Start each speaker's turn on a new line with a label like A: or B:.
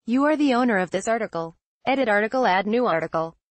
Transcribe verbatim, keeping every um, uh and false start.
A: You are the owner of this article. Edit article, add new article.